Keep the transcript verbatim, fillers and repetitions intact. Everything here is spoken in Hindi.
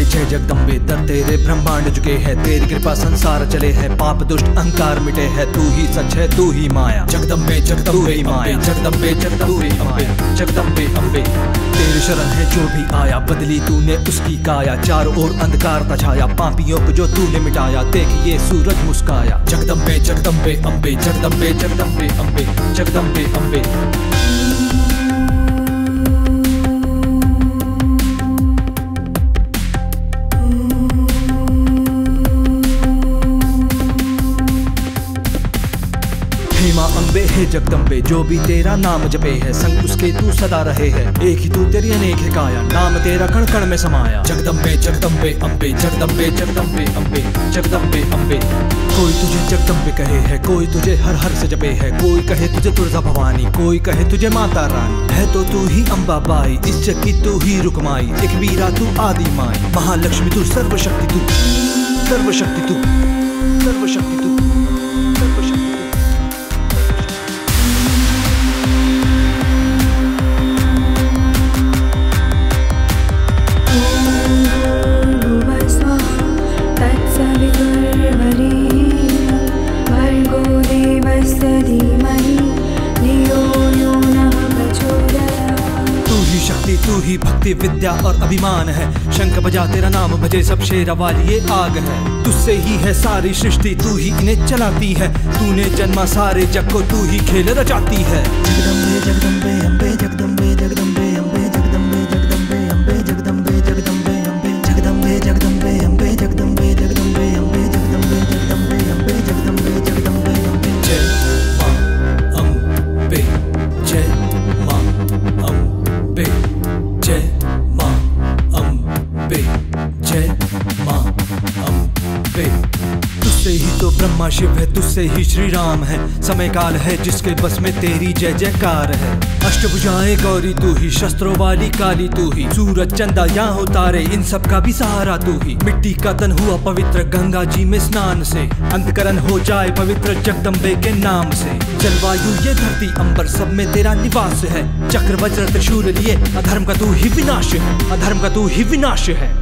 जय जगदम्बे, दर तेरे ब्रह्मांड झुके हैं, तेरी कृपा संसार चले है, पाप दुष्ट अहंकार मिटे है, तू ही सच है तू ही माया। जगदम्बे जगदम्बे माया, जगदम्बे जगदम्बे अम्बे, जगदम्बे अम्बे। तेरी शरण है जो भी आया, बदली तूने उसकी काया, चारों ओर अंधकार था छाया, पापियों को जो तूने मिटाया, देखिए सूरज मुस्काया। जगदम्बे जगदम्बे अम्बे, जगदम्बे जगदम्बे अम्बे, जगदम्बे अम्बे। हे माँ अम्बे हे जगदम्बे, जो भी तेरा नाम जपे है, संग उसके तू सदा रहे है, एक ही तू तेरी अनेक है काया, नाम तेरा कण कण में समाया। जगदम्बे जगदम्बे अम्बे, जगदम्बे जगदम्बे अम्बे, जगदम्बे अम्बे। कोई तुझे जगदम्बे कहे है, कोई तुझे हर हर से जपे है, कोई कहे तुझे तुलजा भवानी, कोई कहे तुझे माता रानी। है तो तू ही अम्बा बाई, इस जग की तू ही रुकमाई, एक वीरा तू आदि माई, महालक्ष्मी तू सर्वशक्ति तू, सर्वशक्ति तू, सर्वशक्ति तू, सर्वशक्ति। तू ही भक्ति विद्या और अभिमान है, शंख बजा तेरा नाम भजे सब शेरा वाली ये आग है। तुझसे ही है सारी सृष्टि, तू ही इन्हें चलाती है, तूने जन्मा सारे जग को, तू ही खेल रचाती है। जगदम्बे जगदम्बे अम्बे, जगदम्बे जगदम्बे अम्बे, जगदम्बे जगदम्बे अम्बे, जगदम्बे जगदम्बे अम्बे, जगदम्बे जगदम्बे अम्बे, जगदम्बे जगदम्बे अम्बे, जगदम्बे जगदम्बे अम्बे, जगदम्बे जगदम्बे अम्बे। जय मां अम्बे, जय मां अम्बे, जय मां अम्बे, जय मां अम्बे। तुझसे ही तो ब्रह्मा शिव है, तुझसे ही श्री राम है, समय काल है जिसके बस में तेरी जय जयकार है। अष्टभुजाएं गौरी तू ही, शस्त्रों वाली काली तू ही, सूरज चंदा यहाँ हो तारे, इन सब का भी सहारा तू ही। मिट्टी का तन हुआ पवित्र गंगा जी में स्नान से, अंतकरण हो जाए पवित्र जगदम्बे के नाम से। जलवायु ये धरती अंबर सब में तेरा निवास है, चक्र वज्र त्रिशूल लिए अधर्म का तू ही विनाश है, अधर्म का तू ही विनाश है।